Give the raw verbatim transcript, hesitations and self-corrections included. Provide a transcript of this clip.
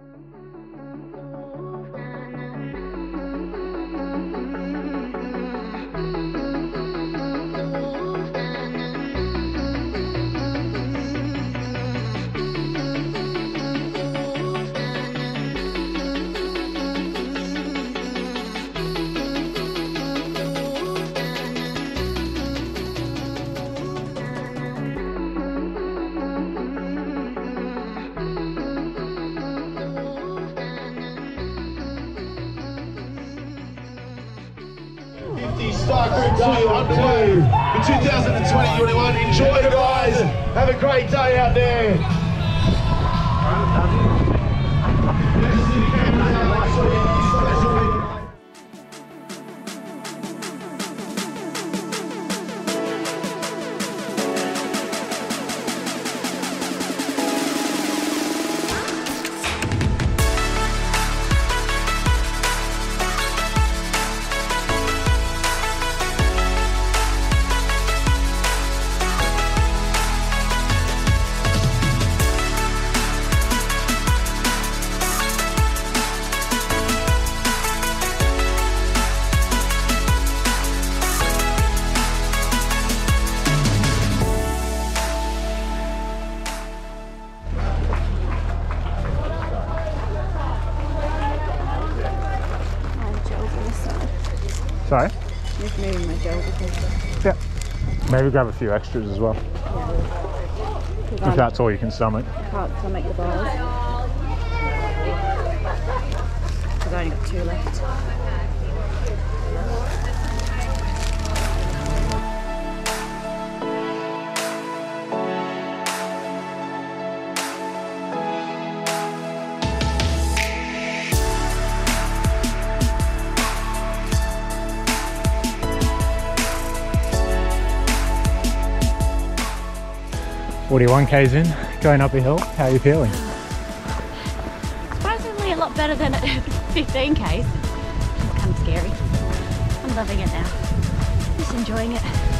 Star Group two underway in two thousand twenty twenty-one. Enjoy it, guys. Have a great day out there. Sorry? Just moving my gel because yeah. Maybe grab a few extras as well. Yeah. If that's all you can stomach. I can't stomach the bars. I've only got two left. forty-one K's in, going up a hill. How are you feeling? Surprisingly a lot better than at fifteen K's. Kind of scary. I'm loving it now. Just enjoying it.